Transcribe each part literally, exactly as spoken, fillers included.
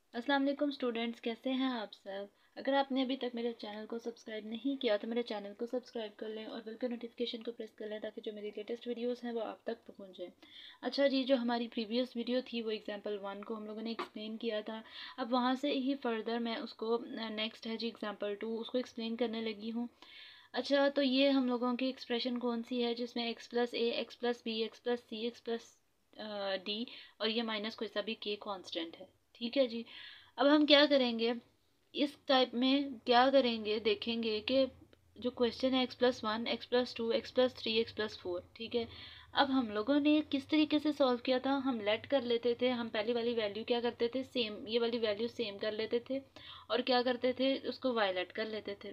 अस्सलाम वालेकुम स्टूडेंट्स, कैसे हैं आप सब। अगर आपने अभी तक मेरे चैनल को सब्सक्राइब नहीं किया तो मेरे चैनल को सब्सक्राइब कर लें और बेल के नोटिफिकेशन को प्रेस कर लें ताकि जो मेरी लेटेस्ट वीडियोस हैं वो आप तक पहुंचे। अच्छा जी, जो हमारी प्रीवियस वीडियो थी वो एग्जांपल वन को हम लोगों ने एक्सप्लेन किया था। अब वहाँ से ही फर्दर मैं उसको नेक्स्ट है जी एग्जाम्पल टू, उसको एक्सप्लेन करने लगी हूँ। अच्छा, तो ये हम लोगों की एक्सप्रेशन कौन सी है जिसमें x plus a, x plus b, x plus c, x plus d और ये माइनस कोई सा भी के कांस्टेंट है। ठीक है जी। अब हम क्या करेंगे, इस टाइप में क्या करेंगे, देखेंगे कि जो क्वेश्चन है x plus one, x plus two, x plus three, x plus four. ठीक है। अब हम लोगों ने किस तरीके से सॉल्व किया था, हम लेट कर लेते थे, हम पहली वाली वैल्यू क्या करते थे, सेम, ये वाली वैल्यू सेम कर लेते थे और क्या करते थे, उसको वायलेट कर लेते थे।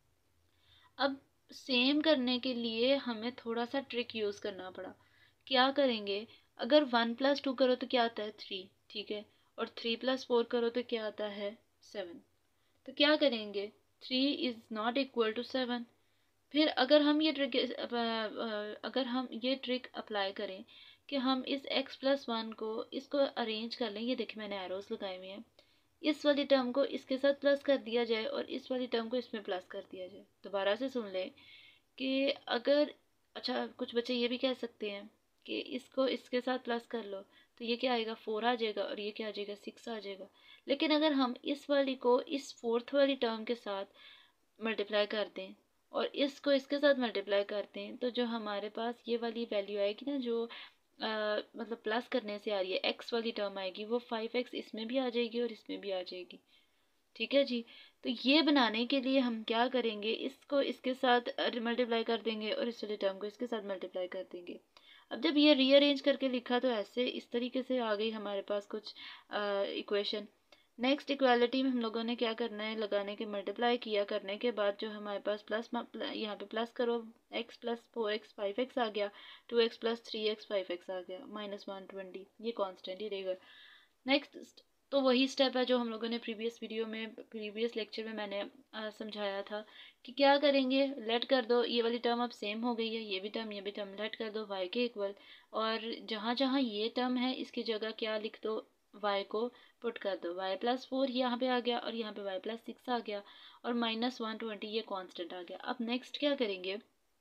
अब सेम करने के लिए हमें थोड़ा सा ट्रिक यूज़ करना पड़ा। क्या करेंगे, अगर वन प्लस टू करो तो क्या आता है, थ्री। ठीक है। और थ्री प्लस फोर करो तो क्या आता है, सेवन। तो क्या करेंगे, three is not equal to seven. फिर अगर हम ये ट्रिक अगर हम ये ट्रिक अप्लाई करें कि हम इस x प्लस वन को इसको अरेंज कर लें, ये देखिए मैंने एरोस लगाए हुए हैं, इस वाली टर्म को इसके साथ प्लस कर दिया जाए और इस वाली टर्म को इसमें प्लस कर दिया जाए। दोबारा से सुन लें कि अगर, अच्छा कुछ बच्चे ये भी कह सकते हैं कि इसको इसके साथ प्लस कर लो तो ये क्या आएगा, फोर आ जाएगा और ये क्या आ जाएगा, सिक्स आ जाएगा। लेकिन अगर हम इस वाली को इस फोर्थ वाली टर्म के साथ मल्टीप्लाई कर दें और इसको इसके साथ मल्टीप्लाई करते हैं तो जो हमारे पास ये वाली वैल्यू आएगी ना, जो आ, मतलब प्लस करने से आ रही है, एक्स वाली टर्म आएगी, वो फाइव एक्स इसमें भी आ जाएगी और इसमें भी आ जाएगी। ठीक है जी। तो ये बनाने के लिए हम क्या करेंगे, इसको इसके साथ मल्टीप्लाई कर देंगे और इस वाली टर्म को इसके साथ मल्टीप्लाई कर देंगे। अब जब ये रीअरेंज करके लिखा तो ऐसे इस तरीके से आ गई हमारे पास कुछ इक्वेशन। नेक्स्ट इक्वालिटी में हम लोगों ने क्या करना है, लगाने के मल्टीप्लाई किया करने के बाद जो हमारे पास प्लस, यहाँ पे प्लस करो, x plus four x five x आ गया, two x plus three x five x आ गया, माइनस वन ट्वेंटी, ये कांस्टेंट ही रहेगा। नेक्स्ट, तो वही स्टेप है जो हम लोगों ने प्रीवियस वीडियो में, प्रीवियस लेक्चर में मैंने आ, समझाया था कि क्या करेंगे, लेट कर दो, ये वाली टर्म अब सेम हो गई है, ये भी टर्म ये भी टर्म लेट कर दो वाई के इक्वल, और जहाँ जहाँ ये टर्म है इसकी जगह क्या लिख दो, वाई को पुट कर दो, वाई प्लस फोर यहाँ पे आ गया और यहाँ पे वाई प्लस सिक्स आ गया और माइनस वन ट्वेंटी ये कांस्टेंट आ गया। अब नेक्स्ट क्या करेंगे,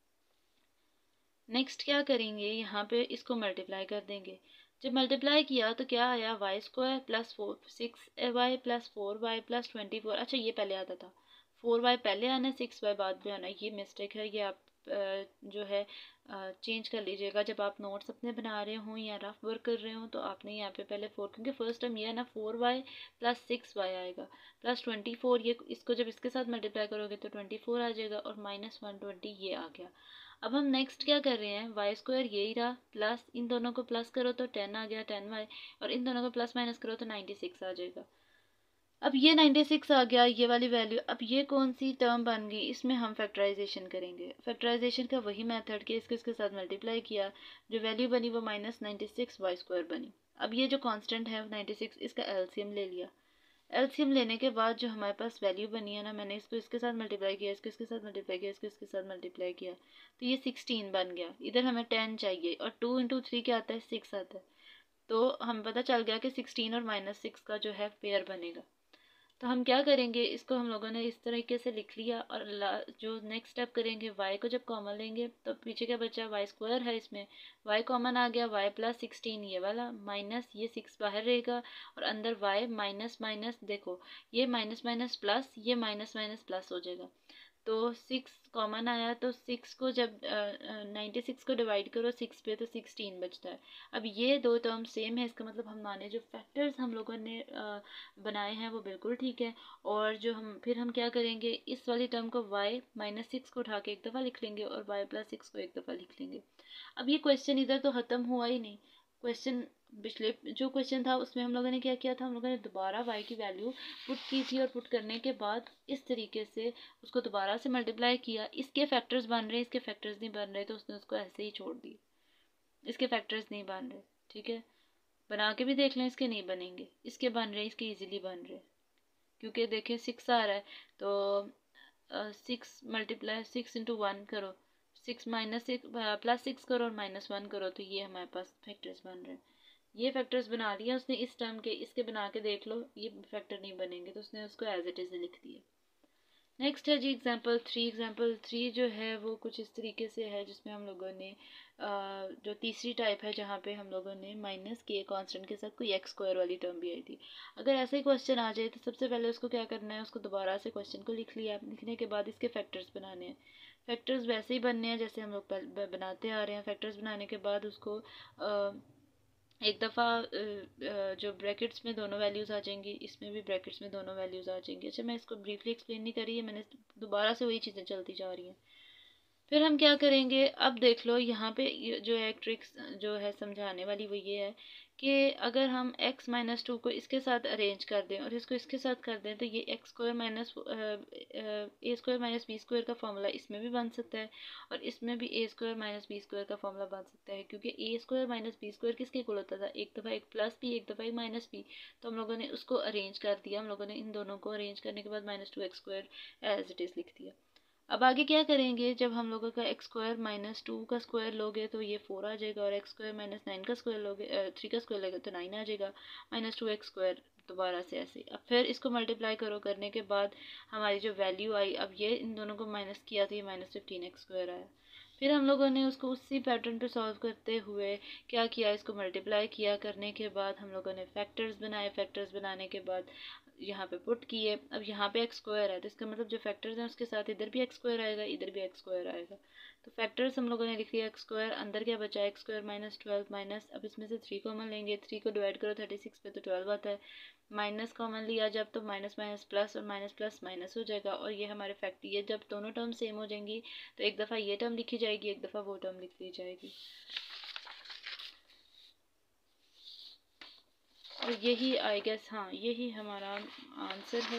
नेक्स्ट क्या करेंगे, यहाँ पे इसको मल्टीप्लाई कर देंगे। जब मल्टीप्लाई किया तो क्या आया, y square plus four six y plus four y plus twenty four. अच्छा ये पहले आता था, फोर वाई पहले आना है, सिक्स वाई बाद में आना है, ये मिस्टेक है, ये आप जो है चेंज कर लीजिएगा। जब आप नोट्स अपने बना रहे हों या रफ वर्क कर रहे हो तो आपने यहाँ पे पहले फोर, क्योंकि फर्स्ट टाइम ये है ना, four y plus six y आएगा प्लस ट्वेंटी फोर, ये इसको जब इसके साथ मल्टीप्लाई करोगे तो ट्वेंटी फोर आ जाएगा और माइनस वन ट्वेंटी ये आ गया। अब हम नेक्स्ट क्या कर रहे हैं, वाई स्क्वायर यही रहा, प्लस इन दोनों को प्लस करो तो टेन आ गया, टेन वाई, और इन दोनों को प्लस माइनस करो तो नाइन्टी सिक्स आ जाएगा। अब ये नाइन्टी सिक्स आ गया, ये वाली वैल्यू, अब ये कौन सी टर्म बन गई, इसमें हम फैक्टराइजेशन करेंगे। फैक्टराइजेशन का वही मेथड कि इसको इसके साथ मल्टीप्लाई किया, जो वैल्यू बनी वो minus ninety six y square बनी। अब ये जो कांस्टेंट है नाइन्टी सिक्स, इसका एलसीएम ले लिया। एलसीएम लेने के बाद जो हमारे पास वैल्यू बनी है ना, मैंने इसको इसके साथ मल्टीप्लाई किया, इसको इसके साथ मल्टीप्लाई किया, इसको इसके साथ मल्टीप्लाई किया, तो ये सिक्सटीन बन गया। इधर हमें टेन चाहिए और टू इंटू थ्री क्या आता है, सिक्स आता है। तो हमें पता चल गया कि सिक्सटीन और माइनस सिक्स का जो है पेयर बनेगा। तो हम क्या करेंगे, इसको हम लोगों ने इस तरीके से लिख लिया और जो नेक्स्ट स्टेप करेंगे, y को जब कॉमन लेंगे तो पीछे क्या बचा, y स्क्वायर है, इसमें y कॉमन आ गया, y प्लस सिक्सटीन ये वाला, माइनस ये सिक्स बाहर रहेगा और अंदर y माइनस माइनस, देखो ये माइनस माइनस प्लस, ये माइनस माइनस प्लस हो जाएगा। तो सिक्स कॉमन आया तो सिक्स को जब नाइन्टी सिक्स को डिवाइड करो सिक्स पे तो सिक्सटीन बचता है। अब ये दो टर्म सेम है, इसका मतलब हम माने जो फैक्टर्स हम लोगों ने uh, बनाए हैं वो बिल्कुल ठीक है। और जो हम फिर हम क्या करेंगे, इस वाली टर्म को y माइनस सिक्स को उठा के एक दफ़ा लिख लेंगे और y प्लस सिक्स को एक दफ़ा लिख लेंगे। अब ये क्वेश्चन इधर तो ख़त्म हुआ ही नहीं, क्वेश्चन पिछले जो क्वेश्चन था उसमें हम लोगों ने क्या किया था, हम लोगों ने दोबारा y की वैल्यू पुट की थी और पुट करने के बाद इस तरीके से उसको दोबारा से मल्टीप्लाई किया। इसके फैक्टर्स बन रहे, इसके फैक्टर्स नहीं बन रहे तो उसने उसको ऐसे ही छोड़ दिए, इसके फैक्टर्स नहीं बन रहे। ठीक है, बना के भी देख लें, इसके नहीं बनेंगे, इसके बन रहे, इसके ईजिली बन रहे, क्योंकि देखें सिक्स आ रहा है तो six multiply six into one करो, six minus six plus six करो और माइनस वन करो तो ये हमारे पास फैक्टर्स बन रहे हैं। ये फैक्टर्स बना लिया उसने इस टर्म के, इसके बना के देख लो ये फैक्टर नहीं बनेंगे, तो उसने उसको एज इट इज़ लिख दिया। नेक्स्ट है जी एग्जाम्पल थ्री। एग्जाम्पल थ्री जो है वो कुछ इस तरीके से है, जिसमें हम लोगों ने जो तीसरी टाइप है जहाँ पे हम लोगों ने माइनस के कांस्टेंट के साथ कोई एक्स स्क्वायर वाली टर्म भी आई थी। अगर ऐसा ही क्वेश्चन आ जाए तो सबसे पहले उसको क्या करना है, उसको दोबारा से क्वेश्चन को लिख लिया, लिखने के बाद इसके फैक्टर्स बनाने हैं। फैक्टर्स वैसे ही बनने हैं जैसे हम लोग बनाते आ रहे हैं। फैक्टर्स बनाने के बाद उसको आ, एक दफ़ा जो ब्रैकेट्स में दोनों वैल्यूज़ आ जाएंगी, इसमें भी ब्रैकेट्स में दोनों वैल्यूज़ आ जाएंगी। अच्छा, मैं इसको ब्रीफली एक्सप्लेन नहीं कर रही है, मैंने दोबारा से वही चीज़ें चलती जा रही हैं। फिर हम क्या करेंगे, अब देख लो यहाँ पे जो है ट्रिक्स जो है समझाने वाली वो ये है कि अगर हम x माइनस टू को इसके साथ अरेंज कर दें और इसको इसके साथ कर दें तो ये x square minus a square minus B square का फॉर्मूला इसमें भी बन सकता है और इसमें भी a square minus B square का फॉर्मूला बन सकता है, क्योंकि a square minus B square किसके इक्वल होता था, एक दफ़ा एक प्लस बी एक दफ़ा एक माइनस बी। तो हम लोगों ने उसको अरेंज कर दिया, हम लोगों ने इन दोनों को अरेंज करने के बाद minus two x square as it is लिख दिया। अब आगे क्या करेंगे, जब हम लोगों का एक्स स्क्वायर माइनस टू का स्क्वायर लोगे तो ये फोर आ जाएगा, और एक्स स्क्वायर माइनस नाइन का स्क्वायर लोगे थ्री का स्क्वायर लोगे तो नाइन आ जाएगा, माइनस टू एक्स स्क्वायर दोबारा से ऐसे। अब फिर इसको मल्टीप्लाई करो, करने के बाद हमारी जो वैल्यू आई, अब ये इन दोनों को माइनस किया तो ये माइनस फिफ्टीन एक्स स्क्वायर आया। फिर हम लोगों ने उसको उसी पैटर्न पे सॉल्व करते हुए क्या किया, इसको मल्टीप्लाई किया, करने के बाद हम लोगों ने फैक्टर्स बनाए। फैक्टर्स बनाने के बाद यहाँ पे पुट किए। अब यहाँ पे एक्स स्क्वायर है तो इसका मतलब जो फैक्टर्स हैं उसके साथ इधर भी एक्स स्क्वायर आएगा, इधर भी एक्स स्क्वायर आएगा। तो फैक्टर्स हम लोगों ने लिख लिया एक्स स्क्वायर, अंदर क्या बचा x square minus twelve minus, अब इसमें से थ्री कॉमन लेंगे, थ्री को डिवाइड करो थर्टी सिक्स पे तो ट्वेल्व आता है, माइनस कॉमन लिया जब तो माइनस माइनस प्लस और माइनस प्लस माइनस हो जाएगा, और ये हमारे फैक्ट, ये जब दोनों टर्म सेम हो जाएंगी तो एक दफ़ा ये टर्म लिखी जाएगी, एक दफ़ा वो टर्म लिख ली जाएगी। और यही आई गेस, हाँ यही हमारा आंसर है।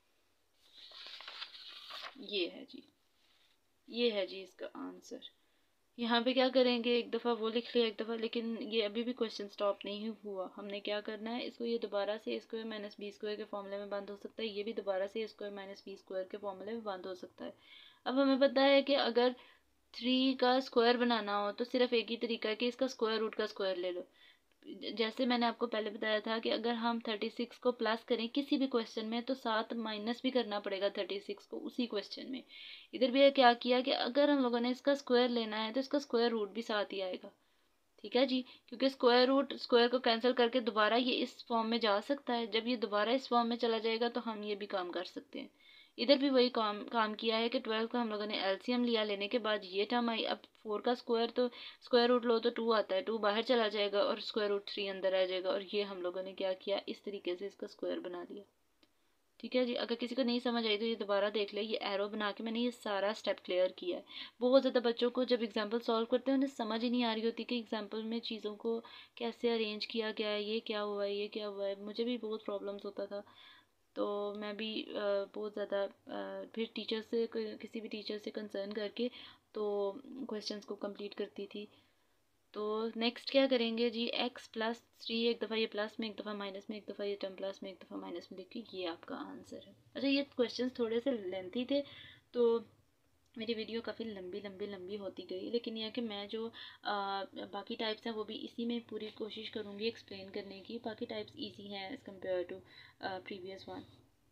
ये है जी, ये है जी इसका आंसर। यहाँ पे क्या करेंगे, एक दफ़ा वो लिख लिया एक दफ़ा, लेकिन ये अभी भी क्वेश्चन स्टॉप नहीं हुआ। हमने क्या करना है, इसको ये दोबारा से a square minus B square के फॉर्मूले में बंद हो सकता है, ये भी दोबारा से a square minus B square के फॉर्मूले में बंद हो सकता है। अब हमें पता है कि अगर थ्री का स्क्वायर बनाना हो तो सिर्फ एक ही तरीका है कि इसका स्क्वायर रूट का स्क्वायर ले लो। जैसे मैंने आपको पहले बताया था कि अगर हम थर्टी सिक्स को प्लस करें किसी भी क्वेश्चन में तो साथ माइनस भी करना पड़ेगा थर्टी सिक्स को उसी क्वेश्चन में। इधर भी क्या किया कि अगर हम लोगों ने इसका स्क्वायर लेना है तो इसका स्क्वायर रूट भी साथ ही आएगा। ठीक है जी, क्योंकि स्क्वायर रूट स्क्वायर को कैंसिल करके दोबारा ये इस फॉर्म में जा सकता है, जब ये दोबारा इस फॉर्म में चला जाएगा तो हम ये भी काम कर सकते हैं। इधर भी वही काम काम किया है कि ट्वेल्व का हम लोगों ने एलसीएम लिया, लेने के बाद ये टर्म आई। अब फोर का स्क्वायर तो स्क्वायर रूट लो तो टू आता है, टू बाहर चला जाएगा और स्क्वायर रूट थ्री अंदर आ जाएगा, और ये हम लोगों ने क्या किया, इस तरीके से इसका स्क्वायर बना लिया। ठीक है जी, अगर किसी को नहीं समझ आई तो ये दोबारा देख ले, ये एरो बना के मैंने ये सारा स्टेप क्लियर किया है। बहुत ज़्यादा बच्चों को जब एग्जांपल सॉल्व करते हैं उन्हें समझ ही नहीं आ रही होती कि एग्जांपल में चीज़ों को कैसे अरेंज किया गया है, ये क्या हुआ है, ये क्या हुआ है। मुझे भी बहुत प्रॉब्लम्स होता था, तो मैं भी बहुत ज़्यादा फिर टीचर से, किसी भी टीचर से कंसर्न करके तो क्वेश्चंस को कंप्लीट करती थी। तो नेक्स्ट क्या करेंगे जी, एक्स प्लस थ्री, एक दफ़ा ये प्लस में, एक दफ़ा माइनस में, एक दफ़ा ये टर्म प्लस में, एक दफ़ा माइनस में, देखिए ये आपका आंसर है। अच्छा, ये क्वेश्चंस थोड़े से लेंथी थे तो मेरी वीडियो काफ़ी लंबी लंबी लंबी होती गई, लेकिन यह कि मैं जो आ, बाकी टाइप्स हैं वो भी इसी में पूरी कोशिश करूँगी एक्सप्लेन करने की। बाकी टाइप्स इजी हैं as compared to previous one.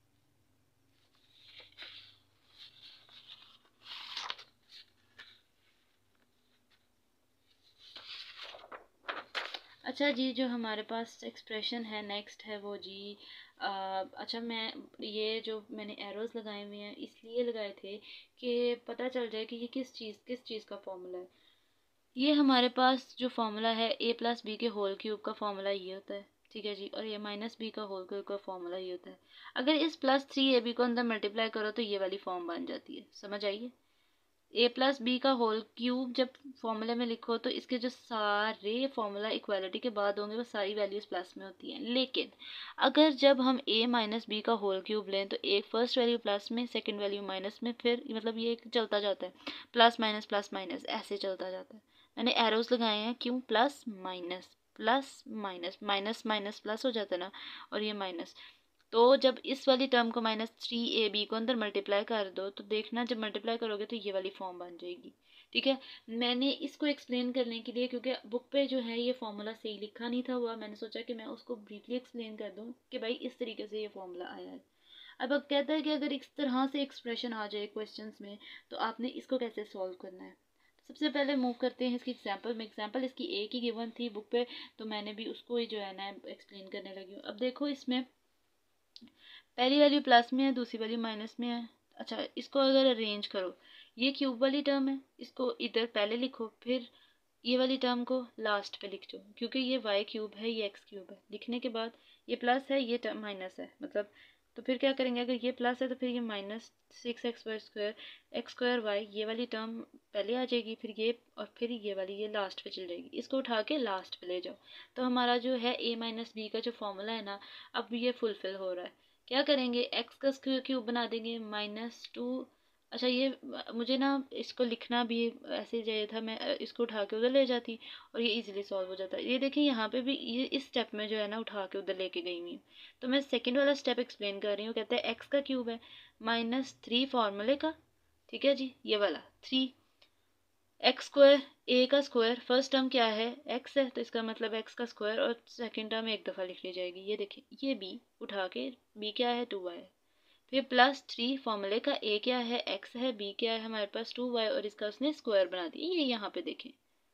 अच्छा जी, जो हमारे पास एक्सप्रेशन है नेक्स्ट है वो जी आ, अच्छा, मैं ये जो मैंने एरोज लगाए हुए हैं इसलिए लगाए थे कि पता चल जाए कि ये किस चीज़ किस चीज़ का फॉर्मूला है। ये हमारे पास जो फॉर्मूला है ए प्लस बी के होल क्यूब का फॉर्मूला ये होता है। ठीक है जी, और ये माइनस बी का होल क्यूब का फॉर्मूला ये होता है। अगर इस प्लस थ्री ए बी को अंदर मल्टीप्लाई करो तो ये वाली फॉर्म बन जाती है। समझ आइए, ए प्लस बी का होल क्यूब जब फॉर्मूले में लिखो तो इसके जो सारे फॉर्मूला इक्वालिटी के बाद होंगे वो सारी वैल्यूज प्लस में होती हैं। लेकिन अगर जब हम ए माइनस बी का होल क्यूब लें तो एक फर्स्ट वैल्यू प्लस में, सेकंड वैल्यू माइनस में, फिर मतलब ये चलता जाता है, प्लस माइनस प्लस माइनस ऐसे चलता जाता है। मैंने एरोज लगाए हैं क्यों, plus minus plus minus, minus minus plus हो जाता है ना, और ये माइनस। तो जब इस वाली टर्म को माइनस थ्री ए बी को अंदर मल्टीप्लाई कर दो तो देखना जब मल्टीप्लाई करोगे तो ये वाली फॉर्म बन जाएगी। ठीक है। मैंने इसको एक्सप्लेन करने के लिए, क्योंकि बुक पे जो है ये फॉर्मूला सही लिखा नहीं था हुआ, मैंने सोचा कि मैं उसको ब्रीफली एक्सप्लेन कर दूं कि भाई इस तरीके से ये फॉर्मूला आया है। अब अब कहता है कि अगर इस तरह से एक्सप्रेशन आ जाए क्वेश्चंस में तो आपने इसको कैसे सॉल्व करना है। तो सबसे पहले मूव करते हैं इसकी एग्जांपल में। एग्जांपल इसकी एक ही गिवन थी बुक पे, तो मैंने भी उसको ही जो है ना एक्सप्लेन करने लगी हूँ। अब देखो इसमें पहली वैल्यू प्लस में है, दूसरी वैल्यू माइनस में है। अच्छा, इसको अगर अरेंज करो, ये क्यूब वाली टर्म है, इसको इधर पहले लिखो, फिर ये वाली टर्म को लास्ट पे लिख दो, क्योंकि ये वाई क्यूब है, ये एक्स क्यूब है। लिखने के बाद ये प्लस है, ये टर्म माइनस है, मतलब तो फिर क्या करेंगे, अगर ये प्लस है तो फिर ये minus six x y square x square y, ये वाली टर्म पहले आ जाएगी, फिर ये और फिर ये वाली ये लास्ट पे चल जाएगी। इसको उठा के लास्ट पे ले जाओ, तो हमारा जो है ए माइनस बी का जो फॉर्मूला है ना, अब ये फुलफिल हो रहा है। क्या करेंगे, एक्स का स्क्वायर क्यूब बना देंगे माइनस टू। अच्छा, ये मुझे ना इसको लिखना भी ऐसे चाहिए था, मैं इसको उठा के उधर ले जाती और ये इजीली सॉल्व हो जाता। ये देखिए यहाँ पे भी ये इस स्टेप में जो है ना उठा के उधर लेके गई हुई हूँ। तो मैं सेकंड वाला स्टेप एक्सप्लेन कर रही हूँ। कहते हैं एक्स का क्यूब है माइनस थ्री फार्मूले का, ठीक है जी, ये वाला थ्री एक्स स्क्वायर, ए का स्क्वायर, फर्स्ट टर्म क्या है एक्स है, तो इसका मतलब एक्स का स्क्वायर, और सेकंड टर्म एक दफ़ा लिख ली जाएगी। ये देखिए ये बी उठा के, बी क्या है टू वाई, फिर प्लस थ्री फॉर्मूले का ए क्या है एक्स है, बी क्या है हमारे पास टू वाई, और इसका उसने स्क्वायर बना दिया, ये यहाँ पे देखें।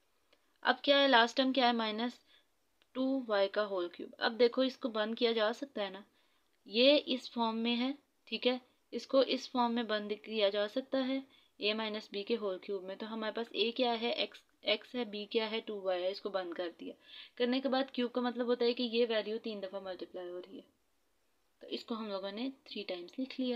अब क्या है, लास्ट टर्म क्या है माइनस टू वाई का होल क्यूब। अब देखो इसको बंद किया जा सकता है ना, ये इस फॉर्म में है, ठीक है, इसको इस फॉर्म में बंद किया जा सकता है ए माइनस बी के होल क्यूब में। तो हमारे पास ए क्या है एक्स एक्स है, बी क्या है टू वाई है, इसको बंद कर दिया। करने के बाद क्यूब का मतलब होता है कि ये वैल्यू तीन दफ़ा मल्टीप्लाई हो रही है, तो इसको हम लोगों ने थ्री टाइम्स लिख लिया।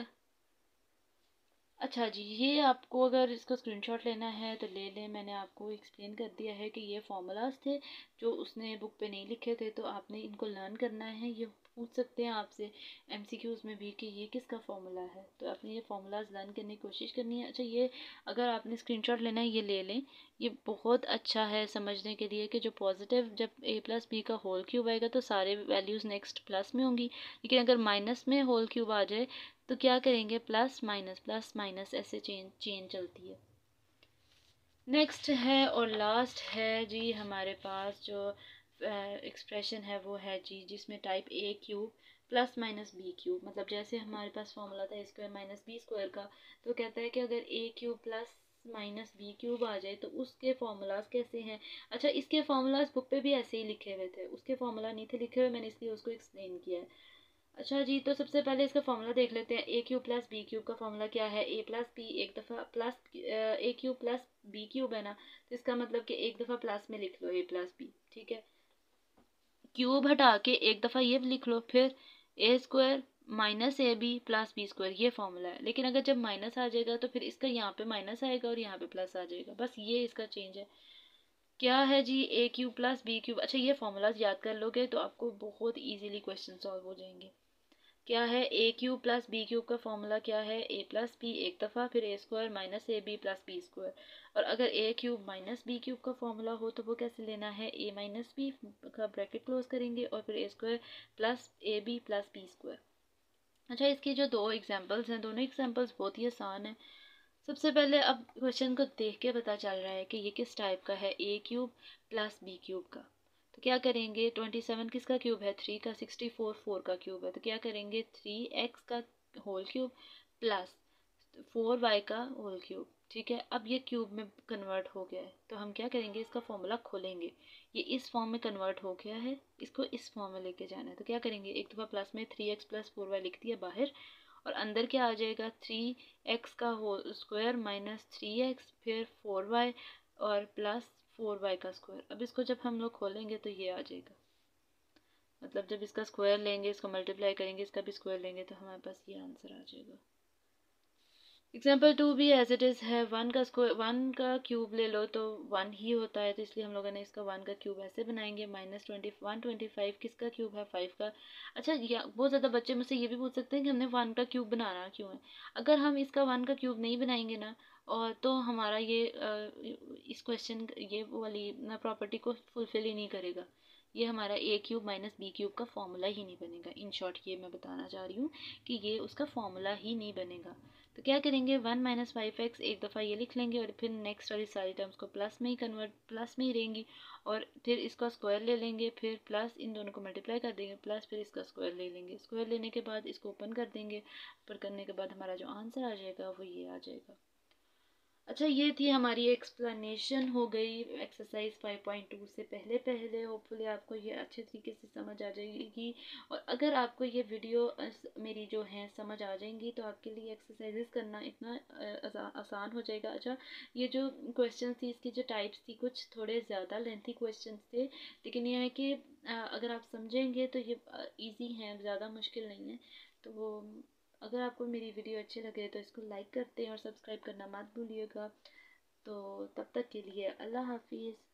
अच्छा जी, ये आपको अगर इसका स्क्रीनशॉट लेना है तो ले लें। मैंने आपको एक्सप्लेन कर दिया है कि ये फार्मूलाज थे जो उसने बुक पे नहीं लिखे थे, तो आपने इनको लर्न करना है। ये पूछ सकते हैं आपसे एमसीक्यूज में भी कि ये किसका फार्मूला है, तो आपने ये फार्मूलाज लर्न करने की कोशिश करनी है। अच्छा, ये अगर आपने स्क्रीनशॉट लेना है ये ले लें, ये बहुत अच्छा है समझने के लिए कि जो पॉजिटिव, जब ए प्लस बी का होल क्यूब आएगा तो सारे वैल्यूज़ नेक्स्ट प्लस में होंगी, लेकिन अगर माइनस में होल क्यूब आ जाए तो क्या करेंगे, प्लस माइनस प्लस माइनस ऐसे चेन चेन चलती है। नेक्स्ट है और लास्ट है जी हमारे पास जो एक्सप्रेशन है वो है जी जिसमें type A cube plus minus B cube, मतलब जैसे हमारे पास फॉर्मूला था A square minus B square का, तो कहता है कि अगर A cube plus minus B cube आ जाए तो उसके फार्मूलाज कैसे हैं। अच्छा, इसके फार्मूलाज बुक पे भी ऐसे ही लिखे हुए थे, उसके फार्मूला नहीं थे लिखे हुए, मैंने इसलिए उसको एक्सप्लेन किया है। अच्छा जी, तो सबसे पहले इसका फॉर्मूला देख लेते हैं। A cube plus B cube का फॉर्मूला क्या है, ए प्लस बी, एक दफ़ा plus A cube plus B cube है ना, तो इसका मतलब कि एक दफ़ा प्लस में लिख लो ए प्लस बी, ठीक है। क्यूब हटा के एक दफ़ा ये लिख लो, फिर A square minus A B plus B square, ये फॉर्मूला है। लेकिन अगर जब माइनस आ जाएगा तो फिर इसका यहाँ पे माइनस आएगा और यहाँ पे प्लस आ जाएगा, बस ये इसका चेंज है। क्या है जी, A cube plus B cube. अच्छा, ये फॉर्मूलाज याद कर लोगे तो आपको बहुत ईजिली क्वेश्चन सॉल्व हो जाएंगे। क्या है, A cube plus B cube का फॉर्मूला क्या है, ए प्लस बी एक दफ़ा, फिर A square minus A B plus B square. और अगर A cube minus B cube का फॉर्मूला हो तो वो कैसे लेना है, ए माइनस बी का ब्रैकेट क्लोज करेंगे और फिर A square plus A B plus B square. अच्छा, इसकी जो दो एग्जांपल्स हैं, दोनों एग्जांपल्स बहुत ही आसान है। सबसे पहले अब क्वेश्चन को देख के पता चल रहा है कि ये किस टाइप का है, A cube plus B cube का। तो क्या करेंगे, ट्वेंटी सेवन किसका क्यूब है, थ्री का, सिक्सटी फोर फोर का क्यूब है, तो क्या करेंगे, थ्री एक्स का whole cube plus four y का होल क्यूब, ठीक है। अब ये क्यूब में कन्वर्ट हो गया है, तो हम क्या करेंगे, इसका फॉर्मूला खोलेंगे। ये इस फॉर्म में कन्वर्ट हो गया है, इसको इस फॉर्म में लेके जाना है, तो क्या करेंगे, एक दफ़ा प्लस में three x plus four y लिख दिया बाहर, और अंदर क्या आ जाएगा, थ्री एक्स का whole square minus three x फिर फोर वाई और प्लस फोर वाई का स्क्वायर। अब इसको जब हम लोग खोलेंगे तो ये आ जाएगा, मतलब जब इसका स्क्वायर लेंगे, इसको मल्टीप्लाई करेंगे, इसका भी स्क्वायर लेंगे, तो हमारे पास ये आंसर आ जाएगा। एग्जाम्पल टू भी एज इट इज़ है, वन का स्क्वायर, वन का क्यूब ले लो तो वन ही होता है, तो इसलिए हम लोगों ने इसका वन का क्यूब ऐसे बनाएंगे। Minus twenty one twenty five किसका क्यूब है, फाइव का। अच्छा, या बहुत ज़्यादा बच्चे मुझसे ये भी पूछ सकते हैं कि हमने वन का क्यूब बनाना क्यों है। अगर हम इसका वन का क्यूब नहीं बनाएंगे ना, और तो हमारा ये इस क्वेश्चन ये वाली प्रॉपर्टी को फुलफिल ही नहीं करेगा। ये हमारा A cube minus B cube का फॉर्मूला ही नहीं बनेगा। इन शॉर्ट ये मैं बताना चाह रही हूँ कि ये उसका फॉर्मूला ही नहीं बनेगा। तो क्या करेंगे, वन माइनस फाइव एक्स एक दफ़ा ये लिख लेंगे और फिर नेक्स्ट वाली सारी टर्म्स को प्लस में ही कन्वर्ट प्लस में ही रहेंगी, और फिर इसका स्क्वायर ले लेंगे, फिर प्लस इन दोनों को मल्टीप्लाई कर देंगे, प्लस फिर इसका स्क्वायर ले लेंगे। स्क्वायर लेने के बाद इसको ओपन कर देंगे, ओपन करने के बाद हमारा जो आंसर आ जाएगा वो ये आ जाएगा। अच्छा, ये थी हमारी एक्सप्लेनेशन हो गई एक्सरसाइज फाइव पॉइंट टू से पहले पहले। होपफुली आपको ये अच्छे तरीके से समझ आ जाएगी, और अगर आपको ये वीडियो मेरी जो है समझ आ जाएंगी तो आपके लिए एक्सरसाइजेस करना इतना आसान हो जाएगा। अच्छा, ये जो क्वेश्चन थी इसकी जो टाइप्स थी कुछ थोड़े ज़्यादा लेंथी क्वेश्चन थे, लेकिन यह है कि अगर आप समझेंगे तो ये ईजी हैं, ज़्यादा मुश्किल नहीं है। तो अगर आपको मेरी वीडियो अच्छी लगे तो इसको लाइक करते हैं और सब्सक्राइब करना मत भूलिएगा। तो तब तक के लिए अल्लाह हाफिज़।